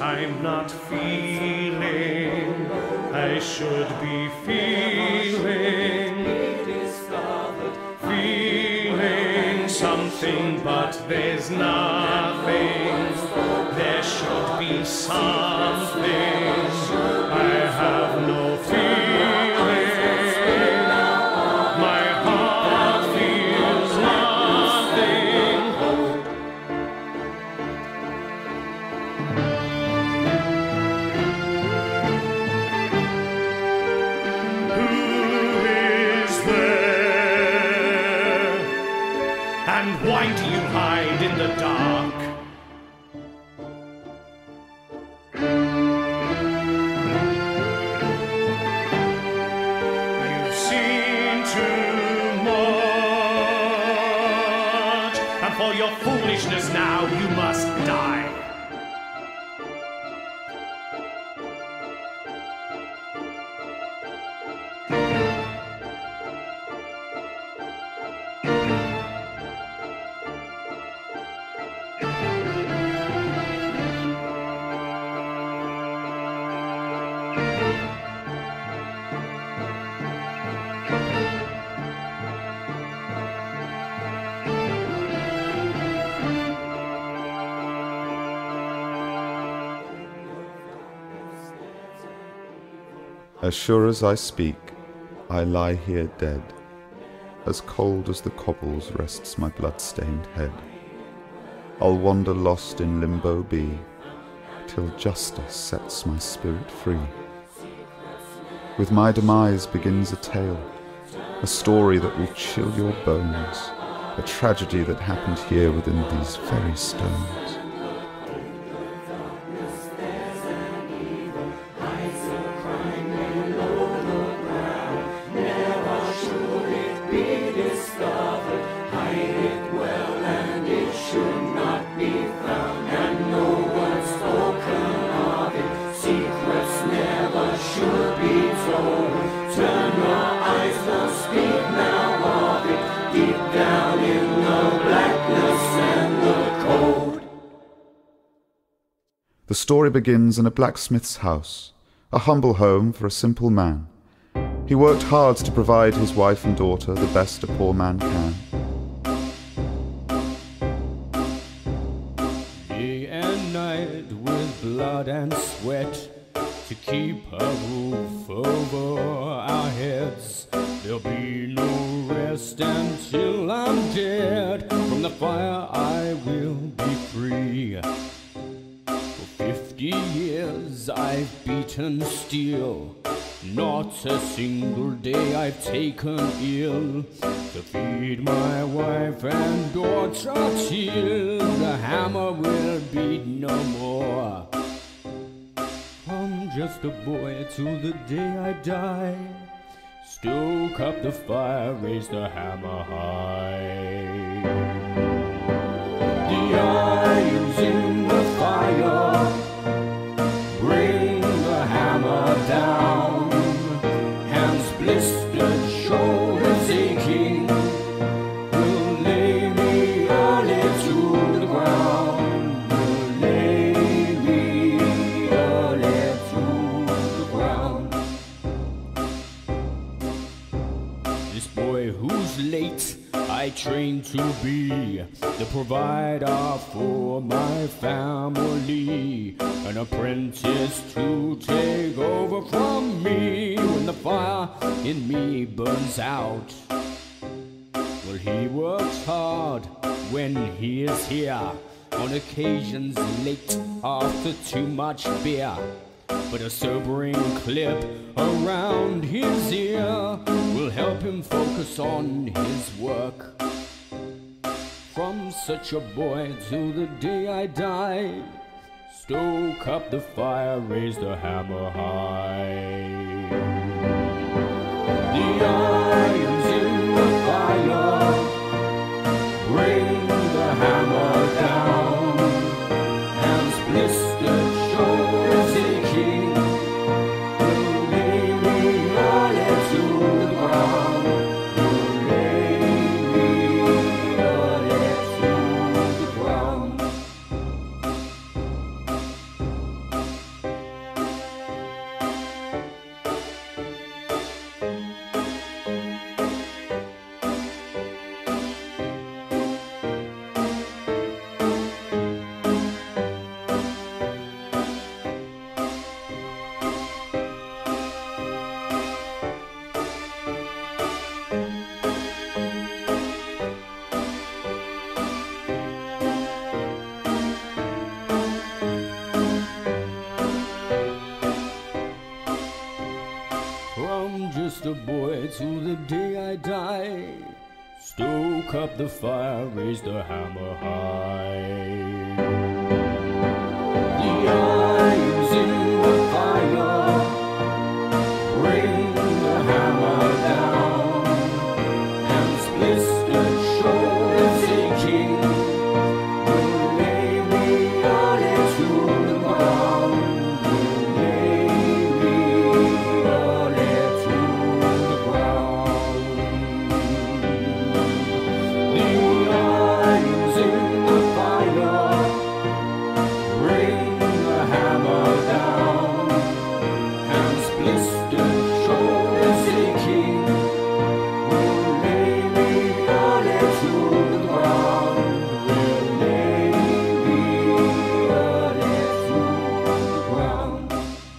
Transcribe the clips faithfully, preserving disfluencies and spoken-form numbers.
I'm not feeling I should be feeling, feeling something, but there's nothing. There should be something. I have no feeling. My heart feels nothing. Who is there? And why do you hide in the dark? You've seen too much, and for your foolishness now you must die. As sure as I speak, I lie here dead. As cold as the cobbles rests my blood-stained head. I'll wander lost in limbo be, till justice sets my spirit free. With my demise begins a tale, a story that will chill your bones, a tragedy that happened here within these very stones. The story begins in a blacksmith's house, a humble home for a simple man. He worked hard to provide his wife and daughter the best a poor man can. Day and night with blood and sweat to keep a roof over our heads. There'll be no rest until I'm dead. From the fire I will be free. Fifty years I've beaten steel, not a single day I've taken ill, to feed my wife and daughter till the hammer will beat no more. I'm just a boy till the day I die, stoke up the fire, raise the hammer high. The iron's in the fire, bring the hammer down. Hands blistered, shoulders aching, will lay me early to the ground. Will lay me early to the ground. This boy who's late I trained to be the provider for my family, an apprentice to take over from me when the fire in me burns out. Well, he works hard when he is here, on occasions late after too much beer, but a sobering clip around his ear will help him focus on his work. From such a boy till the day I die, stoke up the fire, raise the hammer high. The iron's in the fire, bring the hammer down. Hands blistered, shoulders aching, will lay me early to the ground. Will lay me early to the ground. till the day I die. Stoke up the fire, raise the hammer high. The iron's in the fire, bring the hammer down, and blistered shoulders aching will lay me on into the ground, will lay me on into the ground. The iron's in the fire, bring the hammer down, hands blistered, shoulders aching, will lay me on into the ground, will lay me on into the ground.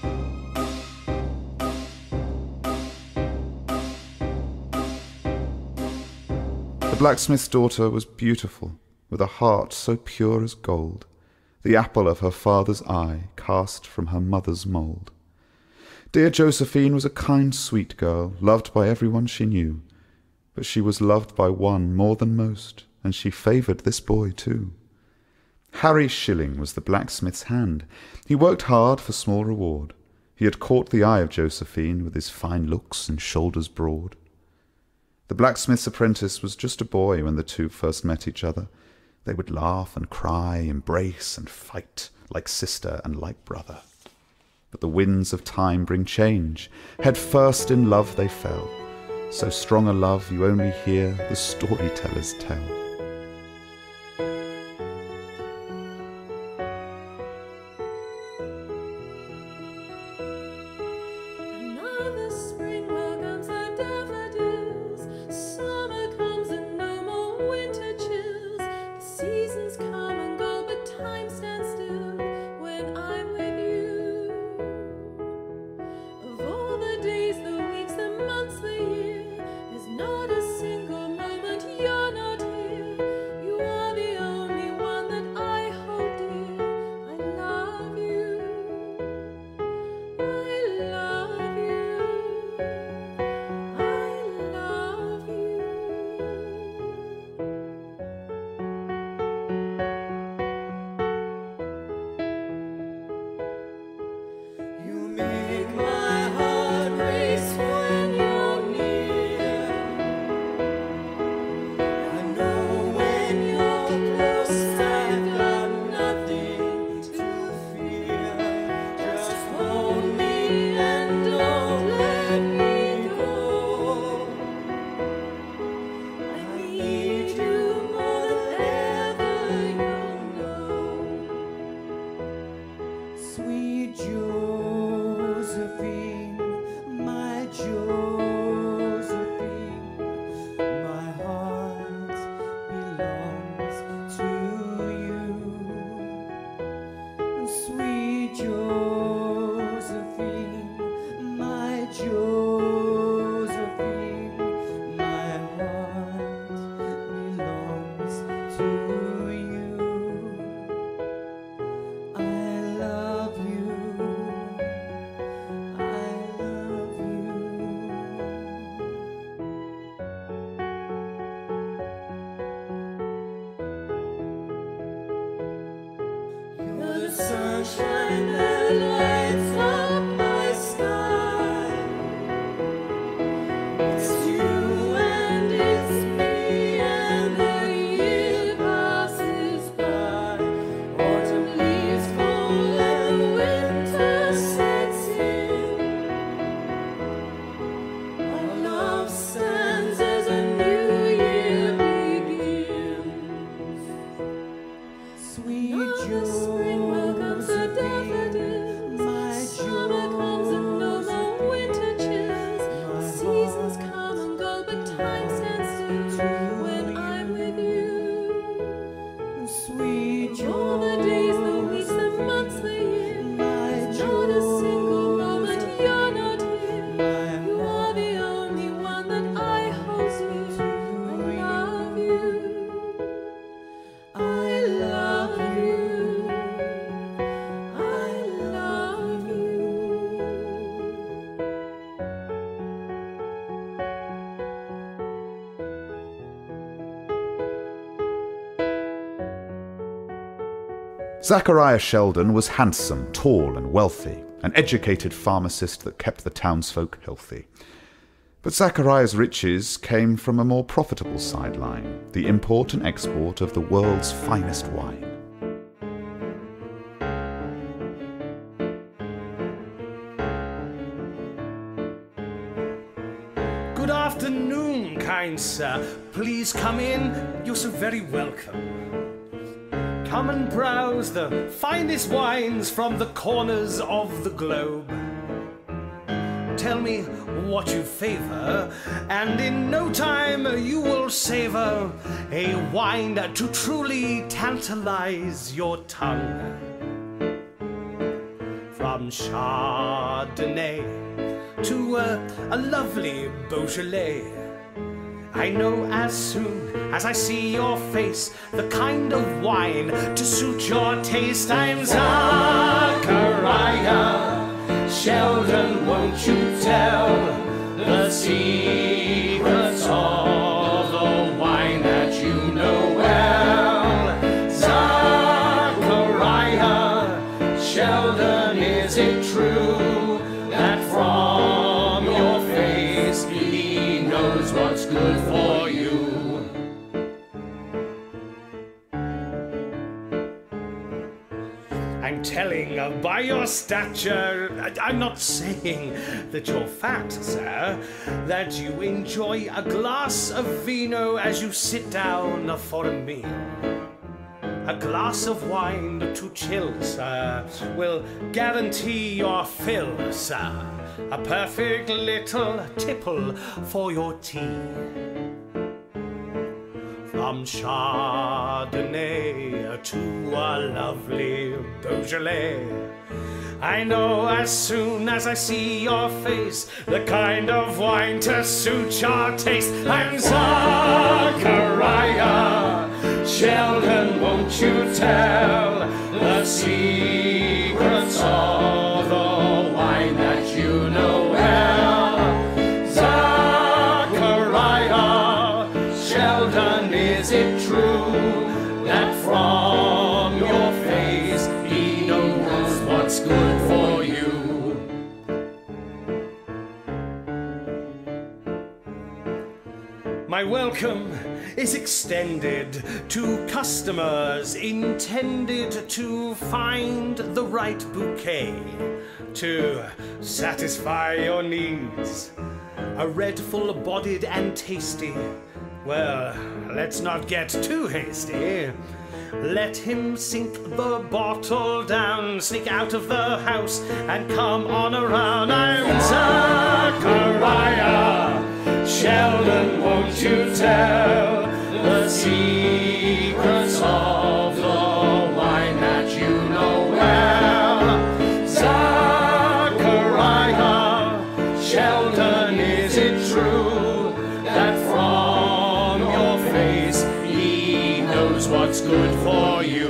The blacksmith's daughter was beautiful, with a heart so pure as gold, the apple of her father's eye cast from her mother's mould. Dear Josephine was a kind, sweet girl, loved by everyone she knew, but she was loved by one more than most, and she favoured this boy too. Harry Shilling was the blacksmith's hand. He worked hard for small reward. He had caught the eye of Josephine with his fine looks and shoulders broad. The blacksmith's apprentice was just a boy when the two first met each other. They would laugh and cry, embrace and fight, like sister and like brother. But the winds of time bring change. Head first in love they fell. So strong a love you only hear the storytellers tell. Another spring welcomes the daffodils. Summer comes and no more winter chills. The seasons come and go, but time stands still when I'm with you. Of all the days, the weeks, the months, the year, there's not a single moment you're not here. You are the only one that I hold dear. I love you. I love you. I love you. You make my heart race when you're near. I know when you're close, I've got nothing to fear. Just hold me and don't let me go. I need you more than ever, you'll know. Sweet Josephine, my Josephine, my heart belongs to you. Sweet Josephine, my Josephine, my heart belongs to you. I love you. I love you. You're the sunshine that lights up my sky. It's you and it's me, and the year passes by. Autumn leaves fall and winter sets in. Our love stands as a new year begins. Sweet Josephine, spring welcomes the daffodils. Zachariah Sheldon was handsome, tall and wealthy, an educated pharmacist that kept the townsfolk healthy. But Zachariah's riches came from a more profitable sideline, the import and export of the world's finest wine. Good afternoon, kind sir. Please come in. You're so very welcome. Come and browse the finest wines from the corners of the globe. Tell me what you favor, and in no time you will savor a wine to truly tantalize your tongue. From Chardonnay to a, a lovely Beaujolais, I know as soon as I see your face the kind of wine to suit your taste. I'm Zachariah. Sheldon, won't you tell the secrets of the wine that you know well? Zachariah, Sheldon, is it true that from your face he knows what's good for you? I'm telling uh, by your stature, I, I'm not saying that you're fat, sir, that you enjoy a glass of vino as you sit down for a meal. A glass of wine to chill, sir, will guarantee your fill, sir. A perfect little tipple for your tea. From Chardonnay to a lovely Beaujolais, I know as soon as I see your face the kind of wine to suit your taste. I'm Zachariah. Sheldon, won't you tell the secrets of the wine that you know well? Zachariah, Sheldon, is it true that from your face he knows what's good for you? My welcome is extended to customers intended to find the right bouquet to satisfy your needs. A red, full-bodied and tasty. Well, let's not get too hasty. Let him sink the bottle down, sneak out of the house and come on around. I'm Zachariah. Sheldon, won't you tell the secrets of the wine that you know well? Zachariah, Sheldon, is it true that from your face he knows what's good for you?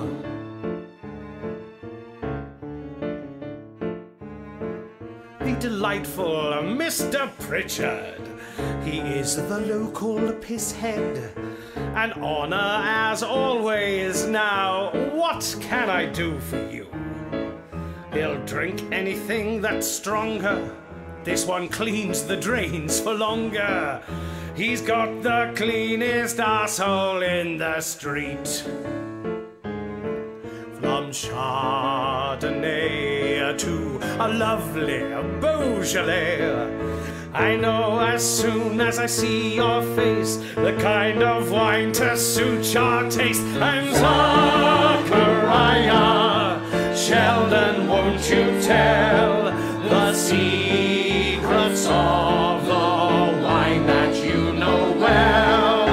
The delightful Mister Pritchard. He is the local piss head. An honor as always. Now, what can I do for you? He'll drink anything that's stronger. This one cleans the drains for longer. He's got the cleanest arsehole in the street. From Chardonnay to a lovely Beaujolais, I know as soon as I see your face the kind of wine to suit your taste. I'm Zachariah. Sheldon, won't you tell the secrets of the wine that you know well?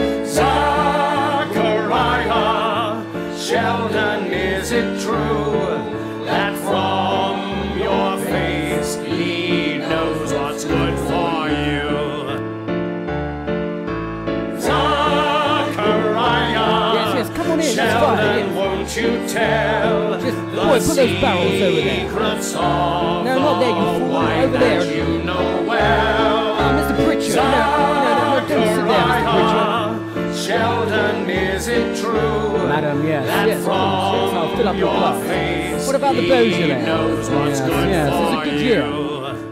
Zachariah, Sheldon, is it true that from your face he knows what's good for you? Zachariah, Yes, yes, come on in, it's fine, Sheldon, yeah. won't you tell Just, the boy, put those barrels over there. secrets of No, not there, you the fool, wine over there. that you know well? Oh, Mister Pritchard, no, no, no, no, don't sit there, Mister Pritchard. Sheldon, is it it true? Madam, yes, that yes, please, from yes, I'll fill up your your glass. face What about the he Beaujolais? knows what's Yes, good yes, for it's a good year.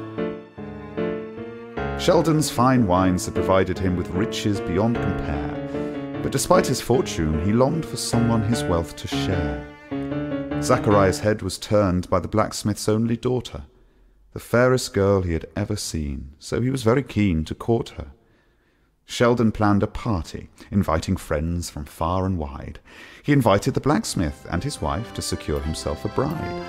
Sheldon's fine wines had provided him with riches beyond compare, but despite his fortune, he longed for someone his wealth to share. Zachariah's head was turned by the blacksmith's only daughter, the fairest girl he had ever seen, so he was very keen to court her. Sheldon planned a party, inviting friends from far and wide. He invited the blacksmith and his wife to secure himself a bride.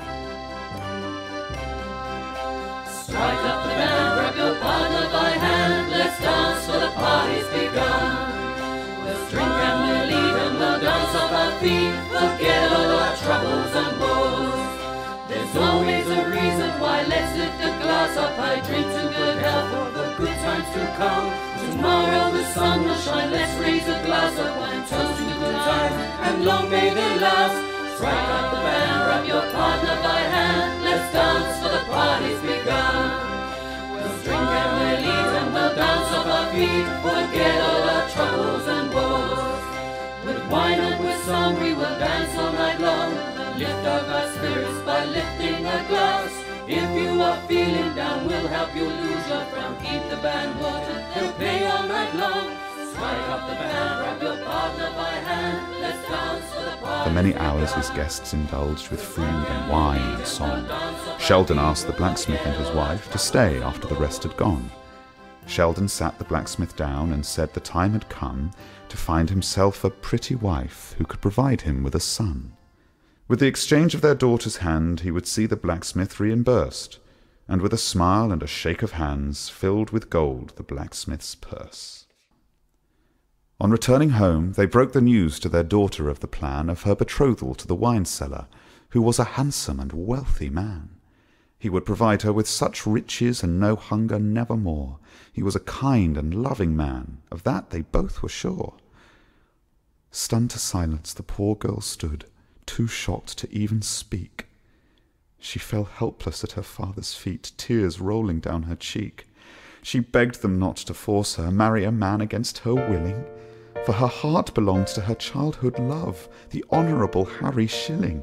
Strike up the band, grab your partner by hand, let's dance for the party's begun. We'll drink and we'll eat and we'll dance off our feet, forget all our troubles and woes. There's always a reason why, let's lift a glass up high, drink to good health for the good times to come. Tomorrow the sun will shine, let's raise a glass of wine, toast to good times and long may they last. Strike up the band, grab your partner by hand, let's dance for the party's begun. We'll drink and we'll eat and we'll dance off our feet, forget all our troubles and woes. With wine and with song we will dance all night long, lift up our spirits by lifting a glass. If you are feeling down, we'll help you lose your frown, keep the band watered, they'll play all night long. Strike up the band, grab your partner by hand, let's dance for the party. For many hours his guests indulged with food and wine and song. Sheldon asked the blacksmith and his wife to stay after the rest had gone. Sheldon sat the blacksmith down and said the time had come to find himself a pretty wife who could provide him with a son. With the exchange of their daughter's hand he would see the blacksmith reimbursed, and with a smile and a shake of hands filled with gold the blacksmith's purse. On returning home, they broke the news to their daughter of the plan of her betrothal to the wine seller, who was a handsome and wealthy man. He would provide her with such riches and no hunger nevermore. He was a kind and loving man, of that they both were sure. Stunned to silence, the poor girl stood, too shocked to even speak. She fell helpless at her father's feet, tears rolling down her cheek. She begged them not to force her marry a man against her willing, for her heart belonged to her childhood love, the honourable Harry Shilling.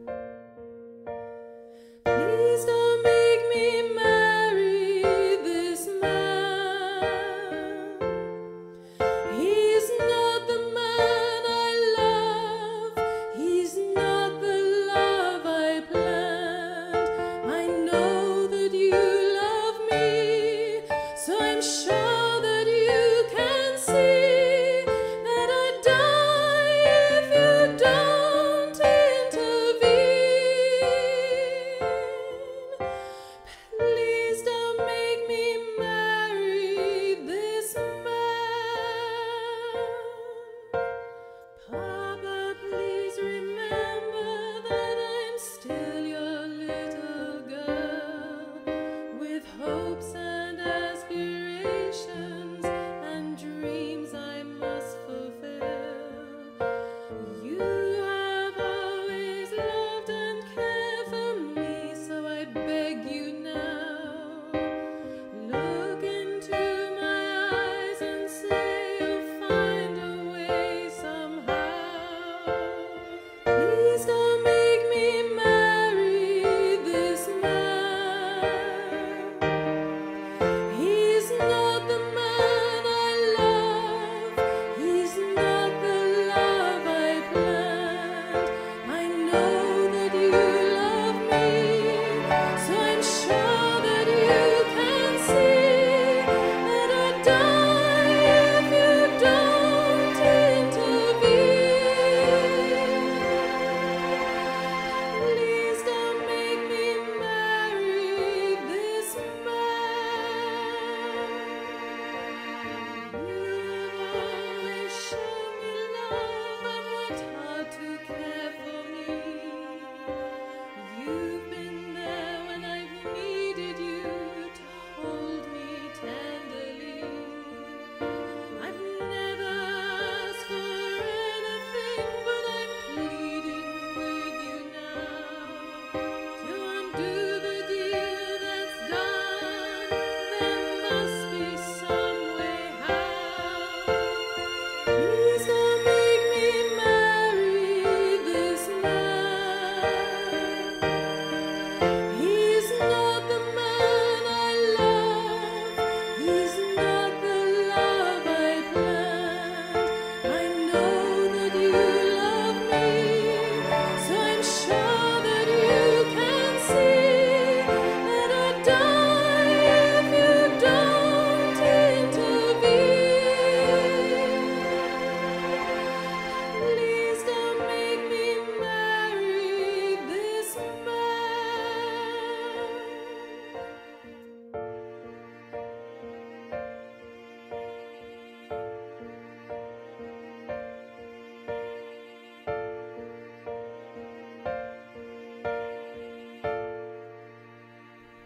Please don't make me marry this man. He's not the man I love. He's not the love I planned. I know that you love me, so I'm sure that you can see that I'd die if you don't intervene.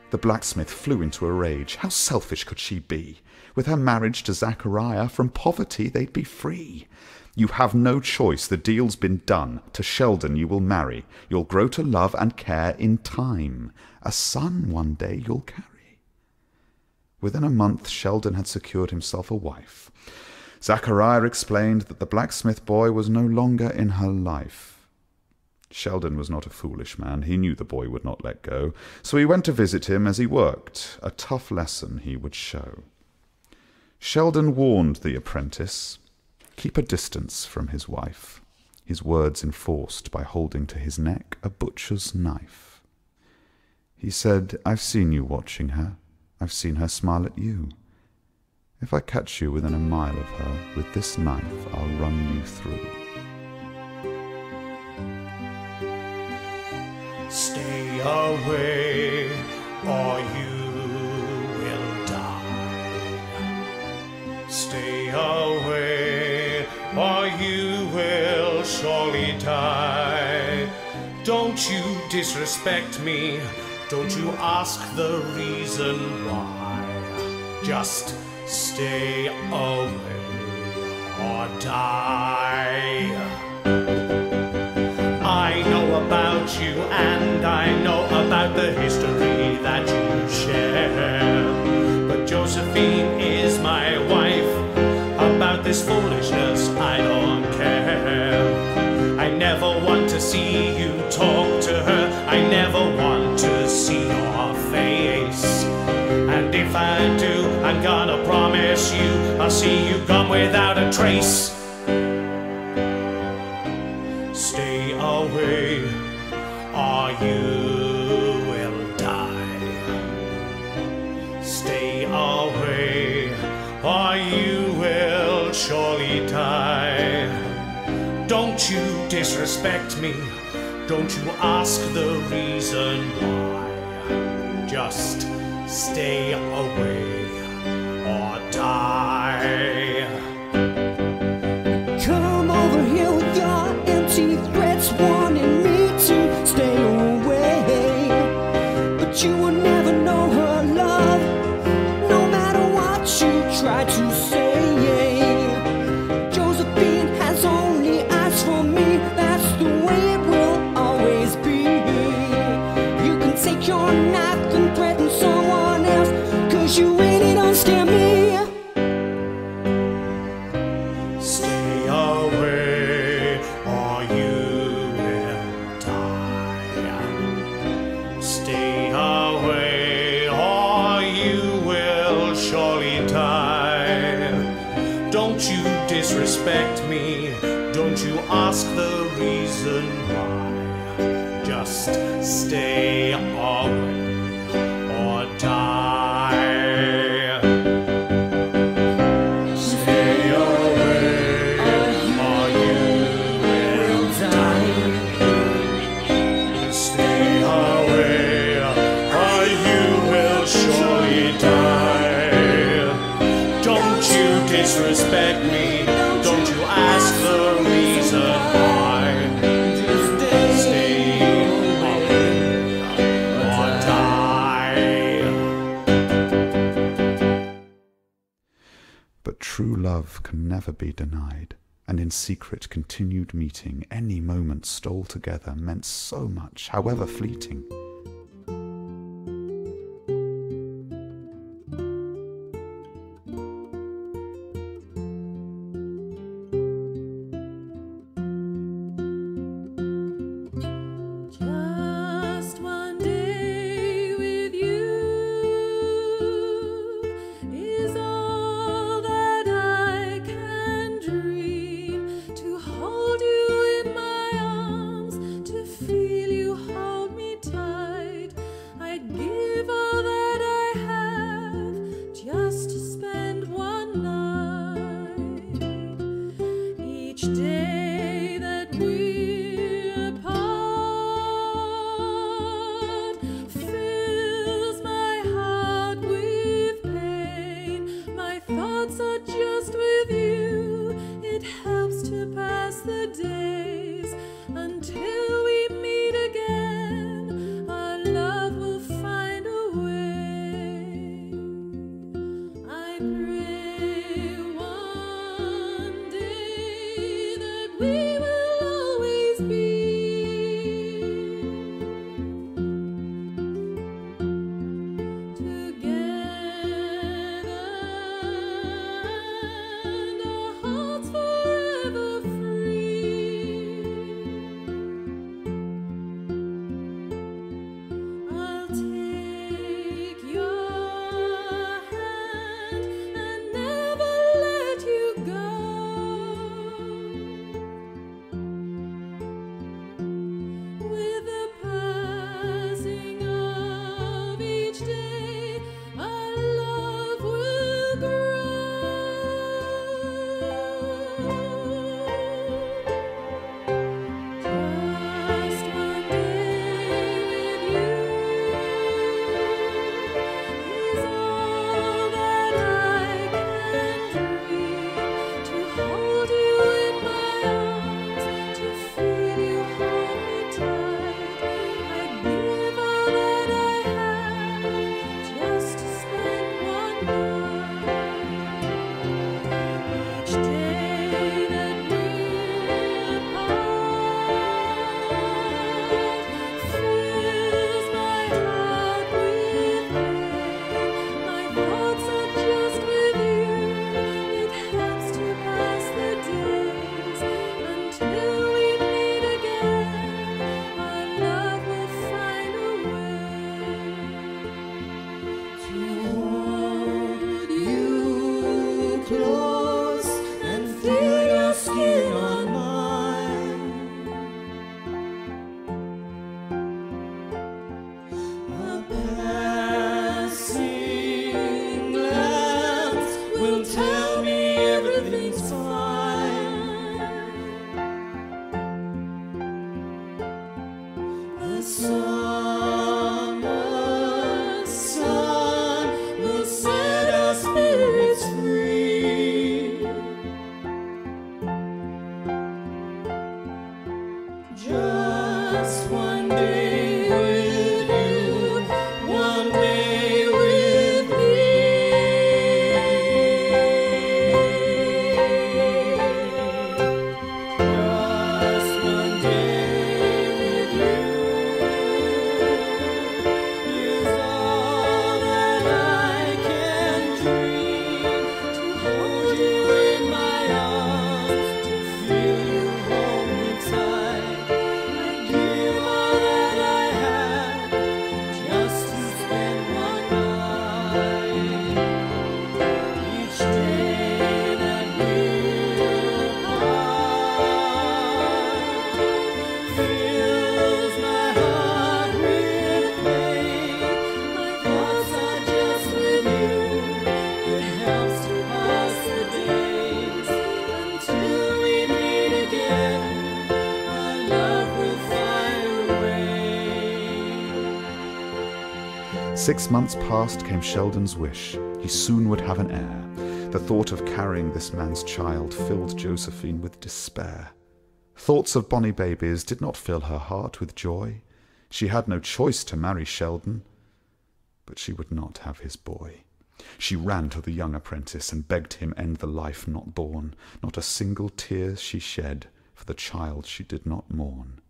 The blacksmith flew into a rage. How selfish could she be? With her marriage to Zachariah, from poverty they'd be free. You have no choice, the deal's been done. To Sheldon you will marry. You'll grow to love and care in time. A son one day you'll carry. Within a month Sheldon had secured himself a wife. Zachariah explained that the blacksmith boy was no longer in her life. Sheldon was not a foolish man. He knew the boy would not let go, so he went to visit him as he worked. A tough lesson he would show. Sheldon warned the apprentice, keep a distance from his wife, his words enforced by holding to his neck a butcher's knife. He said, I've seen you watching her. I've seen her smile at you. If I catch you within a mile of her, with this knife I'll run you through. Stay away, or you will die. Stay away, or you will surely die. Don't you disrespect me, don't you ask the reason why. Just stay away or die. I know about you and I know about the history that you share. But Josephine is my wife. About this foolishness I don't care. I never want to see you talk to her. I never want to see your face. And if I do, I'm gonna promise you I'll see you gone without a trace. Stay away, or you will die. Stay away, or you will surely die. Don't you disrespect me, don't you ask the reason why. Just stay away or die. Come over here with your empty threats, wanting me to stay away. But you will never know her love, no matter what you try to say. Josephine has only eyes for me, that's the way it will always be. You can take your knife and threaten someone else, 'cause you really don't scare me. Stay away, or you will die. Stay away, or you will surely die. Don't you disrespect me, don't you ask the reason why. Just stay away or die. Stay away, or you will die. Stay away, or you will surely die. Don't you disrespect me, don't you ask the reason why. Stay away or die. But true love can never be denied, and in secret continued meeting, any moment stole together meant so much, however fleeting. Just one day with you is all that I can dream. To hold you in my arms, to feel you hold me tight. Six months past came Sheldon's wish. He soon would have an heir. The thought of carrying this man's child filled Josephine with despair. Thoughts of bonny babies did not fill her heart with joy. She had no choice to marry Sheldon, but she would not have his boy. She ran to the young apprentice and begged him end the life not born. Not a single tear she shed for the child she did not mourn.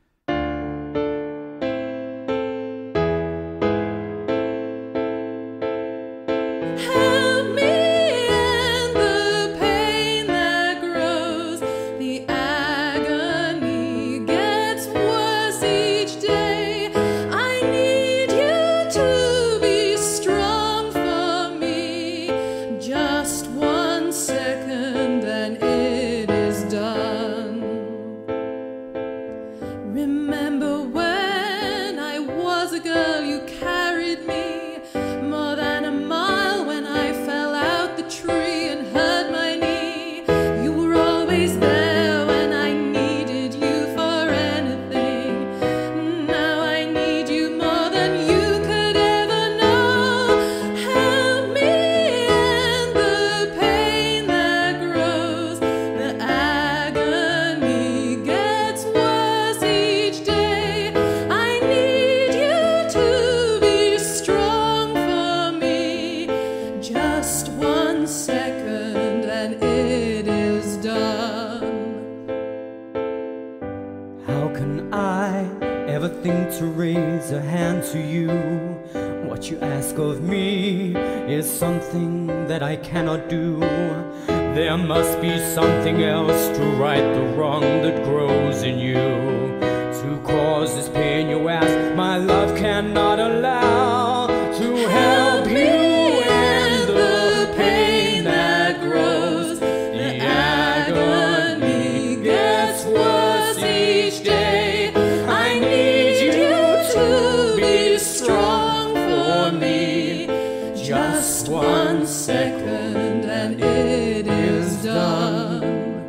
To raise a hand to you, what you ask of me is something that I cannot do. There must be something else to right the wrong that grows in you. To cause this pain you ask, my love cannot allow. To help you end the pain that grows, the agony gets worse each day. I need to be strong for me, just one second and it is done.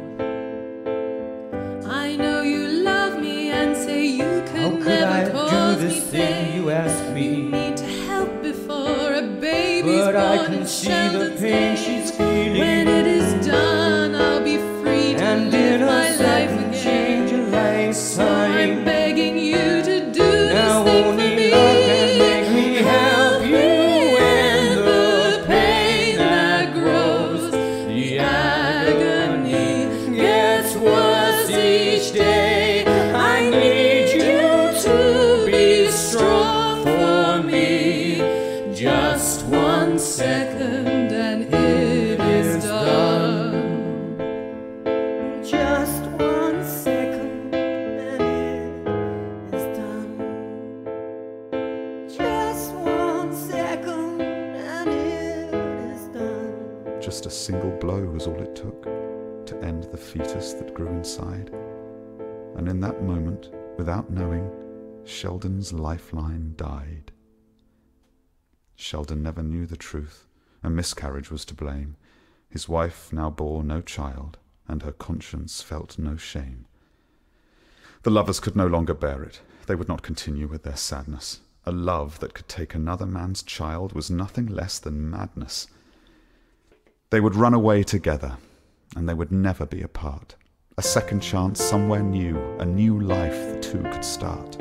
I know you love me and say you could never cause me pain. How could I do this thing you ask me? You need to help before a baby's born. But I can see the pain she's feeling. When it is done, I'll be free to live my life again. Change a lifetime. So I'm begging you to now only love can make me help you end the pain that grows. The agony gets worse each day. I need you to be strong for me. Just one second and it is done. Just one second and it is done. Just one second and it is done. Just a single blow was all it took to end the fetus that grew inside. And in that moment, without knowing, Sheldon's lifeline died. Sheldon never knew the truth. A miscarriage was to blame. His wife now bore no child, and her conscience felt no shame. The lovers could no longer bear it. They would not continue with their sadness. A love that could take another man's child was nothing less than madness. They would run away together, and they would never be apart. A second chance somewhere new, a new life the two could start.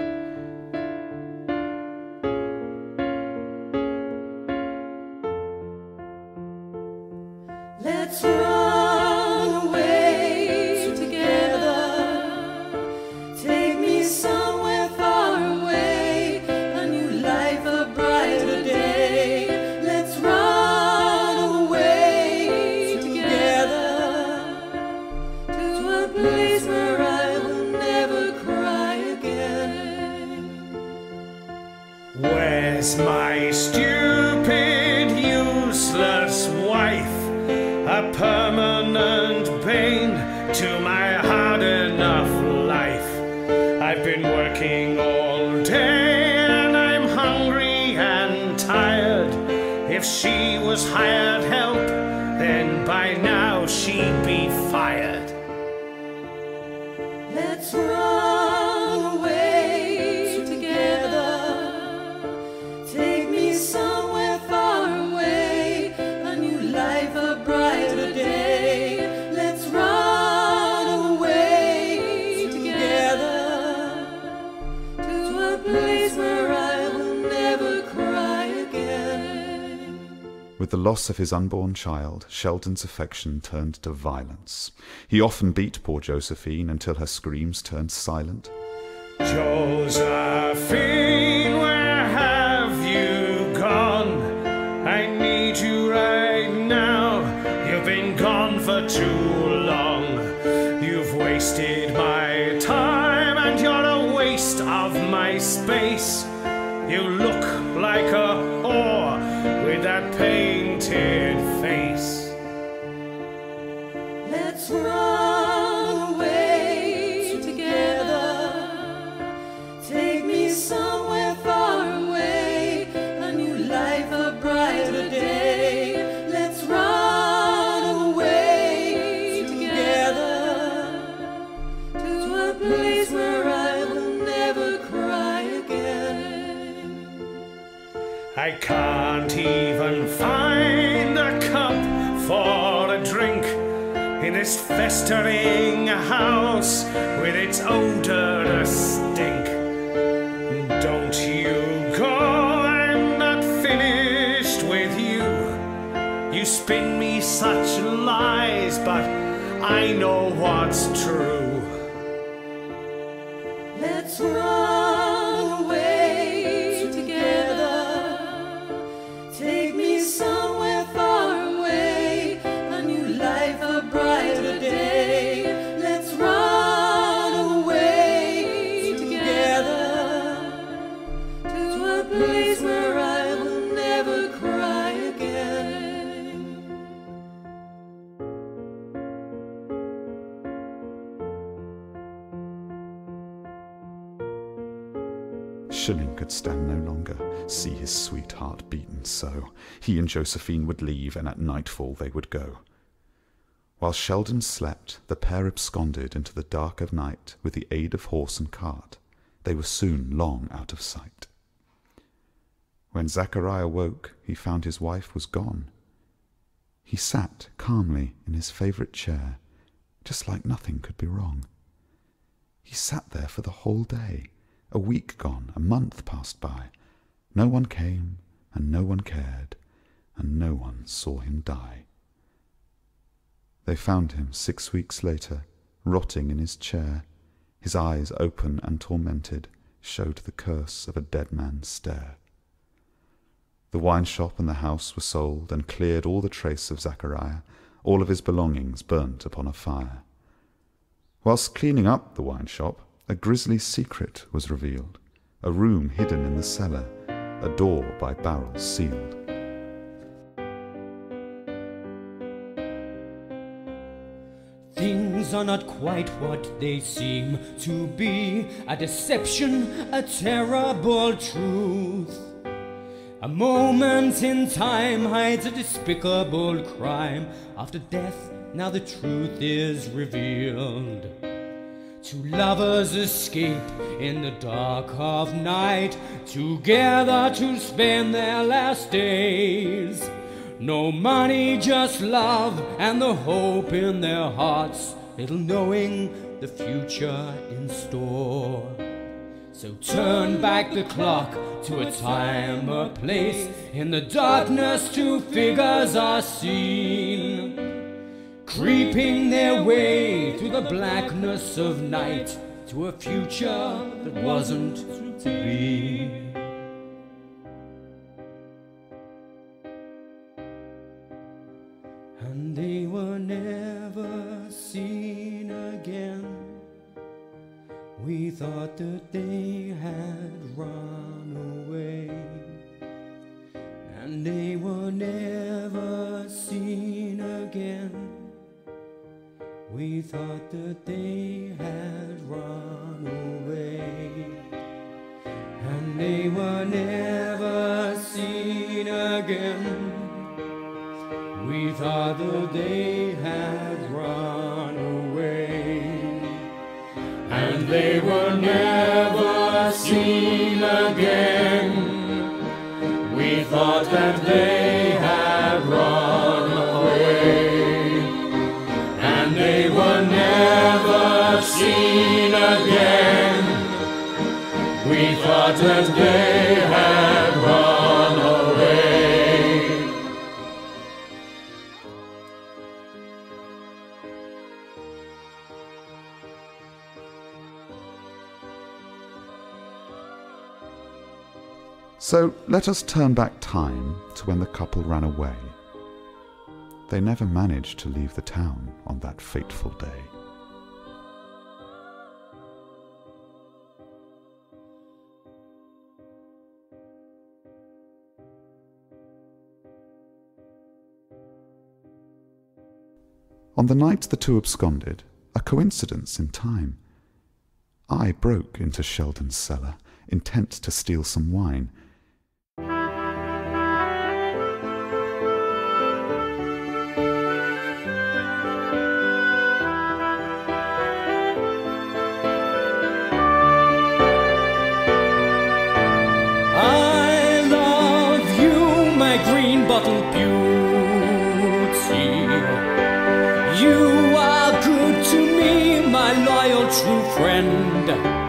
Let's run away together. Take me somewhere far away, a new life, a brighter day. Let's run away together to a place where I will never cry again. Where's my stupid, useless wife? A permanent bane to my hard enough life. I've been working all day and I'm hungry and tired. If she was hired help, then by now she'd be fired. Let's run away together. Take me With the loss of his unborn child, Sheldon's affection turned to violence. He often beat poor Josephine until her screams turned silent. Josephine, where have you gone? I need you right now. You've been gone for too long. You've wasted my time and you're a waste of my space. You look like a whore with that painted face. Let's run away together. Take me somewhere far away, a new life, a brighter day. Let's run away together to a place where I will never cry again. I can't even find a cup for a drink in this festering house with its odorous stink. Don't you go, I'm not finished with you. You spin me such lies, but I know what's true. Let's run away together. Take me somewhere far away, a new life, a brighter day. Let's run away together to a place where I will never cry again. Shilling could stand no longer, see his sweetheart beaten so. He and Josephine would leave, and at nightfall they would go. While Sheldon slept, the pair absconded into the dark of night with the aid of horse and cart. They were soon long out of sight. When Zachariah woke, he found his wife was gone. He sat calmly in his favourite chair, just like nothing could be wrong. He sat there for the whole day. A week gone, a month passed by. No one came, and no one cared, and no one saw him die. They found him six weeks later, rotting in his chair. His eyes, open and tormented, showed the curse of a dead man's stare. The wine shop and the house were sold, and cleared all the trace of Zachariah. All of his belongings burnt upon a fire. Whilst cleaning up the wine shop, a grisly secret was revealed, a room hidden in the cellar, a door by barrels sealed. Things are not quite what they seem to be, a deception, a terrible truth. A moment in time hides a despicable crime. After death, now the truth is revealed. Two lovers escape in the dark of night, together to spend their last days. No money, just love and the hope in their hearts, little knowing the future in store. So turn back the clock to a time, a place. In the darkness two figures are seen, creeping their way through the blackness of night to a future that wasn't to be. And they were never seen again. We thought that they had run away, and they were never seen again. We thought that they had run away, and they were never seen again. We thought that they had run away, and they were never seen again. We thought that they had run away, and they were never seen again. We thought that they had run away, So let us turn back time to when the couple ran away. They never managed to leave the town on that fateful day. On the night the two absconded, a coincidence in time, I broke into Sheldon's cellar, intent to steal some wine. I love you, my green bottle beauty. You are good to me, my loyal true friend.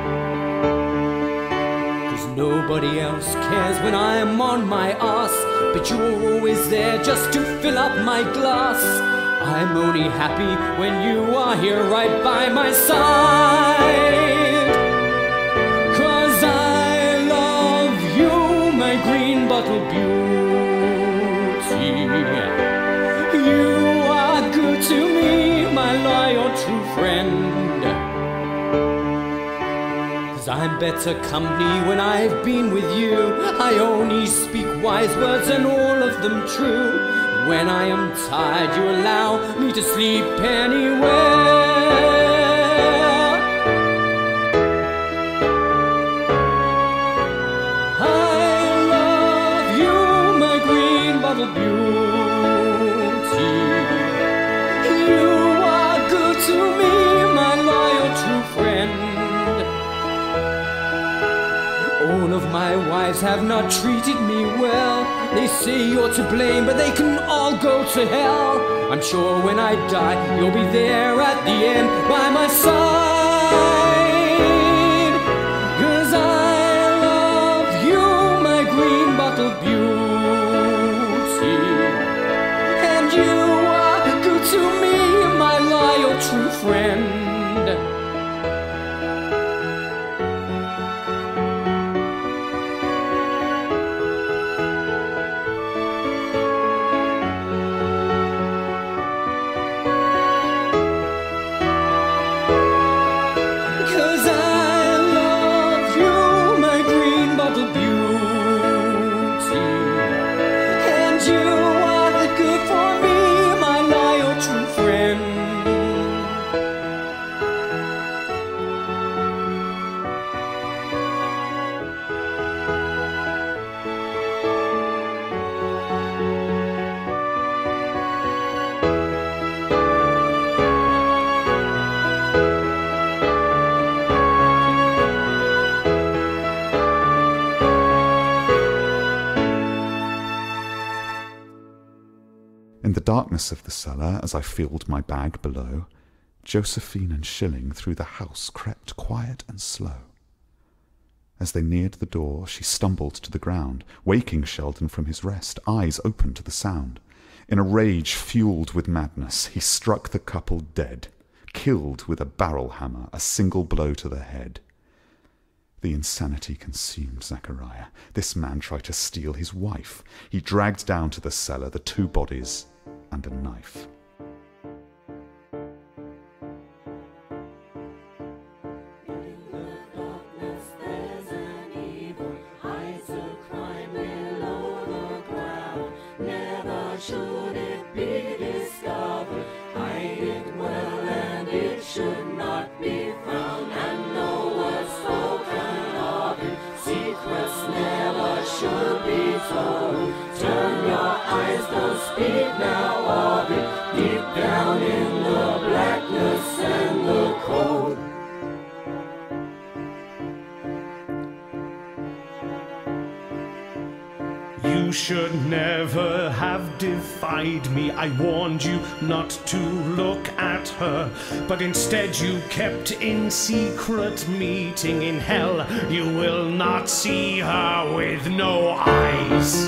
'Cause nobody else cares when I'm on my arse, but you're always there just to fill up my glass. I'm only happy when you are here right by my side. 'Cause I love you, my green bottle beauty. You are good to me, my loyal true friend. 'Cause I'm better company when I've been with you. I only speak wise words and all of them true. When I am tired, you allow me to sleep anywhere. I love you, my green bottle beauty. You are good to me, my loyal true friend. All of my wives have not treated me well. They say you're to blame, but they can all go to hell. I'm sure when I die, you'll be there at the end by my side. 'Cause I love you, my green bottle beauty. And you are good to me, my loyal true friend. In the darkness of the cellar, as I filled my bag below, Josephine and Shilling through the house crept quiet and slow. As they neared the door, she stumbled to the ground, waking Sheldon from his rest, eyes open to the sound. In a rage fueled with madness, he struck the couple dead, killed with a barrel hammer, a single blow to the head. The insanity consumed Zachariah. This man tried to steal his wife. He dragged down to the cellar the two bodies and a knife. Should it be discovered, hide it well and it should not be found, and no word spoken of it, secrets never should be told. Turn your eyes, don't speak now of it, deep down in the blackness and the cold. You should never have defied me. I warned you not to look at her, but instead you kept in secret meeting in hell. You will not see her with no eyes.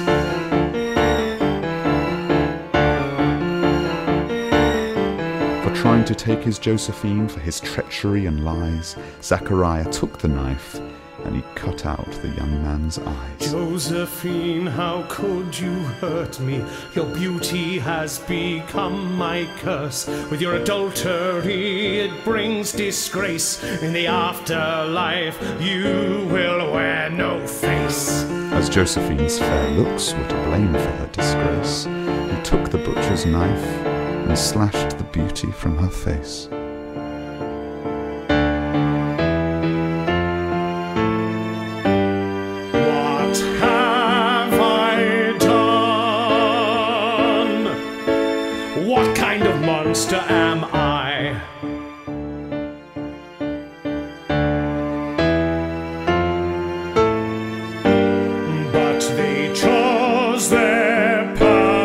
For trying to take his Josephine, for his treachery and lies, Zachariah took the knife. and he cut out the young man's eyes. Josephine, how could you hurt me? Your beauty has become my curse. With your adultery it brings disgrace. In the afterlife you will wear no face. As Josephine's fair looks were to blame for her disgrace, he took the butcher's knife and slashed the beauty from her face. What have I done? What kind of monster am I? But they chose their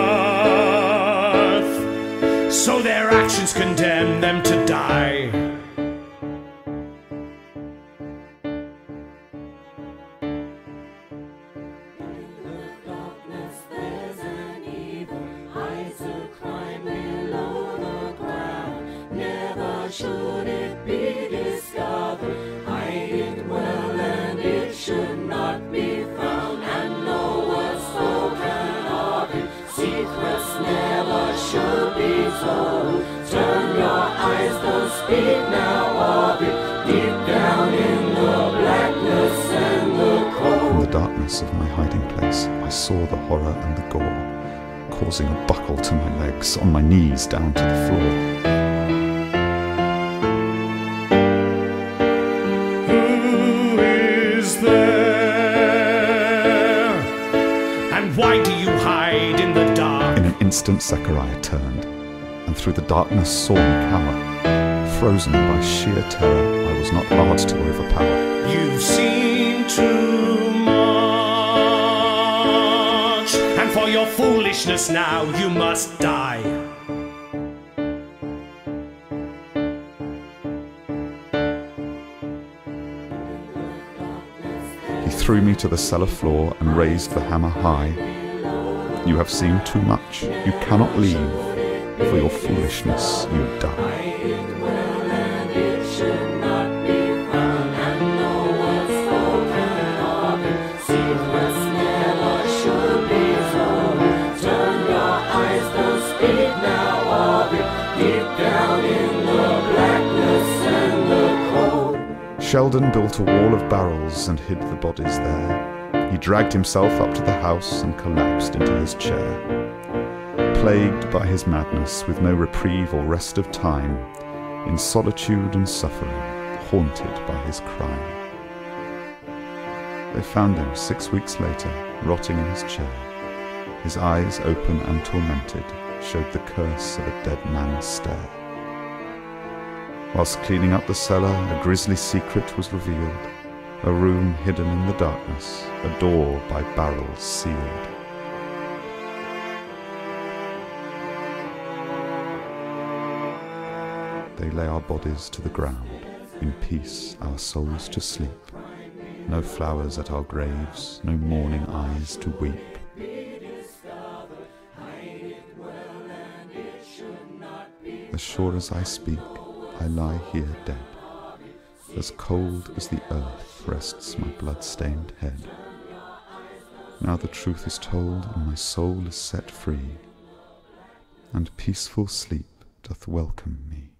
path, so their actions condemn them to die. Darkness, there's an evil hides a crime below the ground. Never should it be discovered. Hide it well, and it should not be found. And no word spoken of it. Secrets never should be told. Turn your eyes, don't speak now of it. Deep down in the blackness and the cold. In the darkness of my hiding place, I saw the horror and the gore, causing a buckle to my legs, on my knees down to the floor. Who is there? And why do you hide in the dark? In an instant Zachariah turned, and through the darkness saw me cower. Frozen by sheer terror, I was not hard to overpower. You've seen too much, and for your foolishness now you must die. He threw me to the cellar floor and raised the hammer high. You have seen too much, you cannot leave. For your foolishness you die. Sheldon built a wall of barrels and hid the bodies there. He dragged himself up to the house and collapsed into his chair. Plagued by his madness, with no reprieve or rest of time, in solitude and suffering, haunted by his crime. They found him six weeks later, rotting in his chair. His eyes, open and tormented, showed the curse of a dead man's stare. Whilst cleaning up the cellar, a grisly secret was revealed. A room hidden in the darkness, a door by barrels sealed. They lay our bodies to the ground, in peace our souls to sleep. No flowers at our graves, no mourning eyes to weep. As sure as I speak, I lie here dead. As cold as the earth rests my blood-stained head. Now the truth is told and my soul is set free, and peaceful sleep doth welcome me.